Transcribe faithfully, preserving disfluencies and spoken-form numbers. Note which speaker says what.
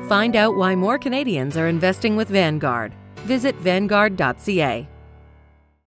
Speaker 1: Find out why more Canadians are investing with Vanguard. Visit vanguard dot c a.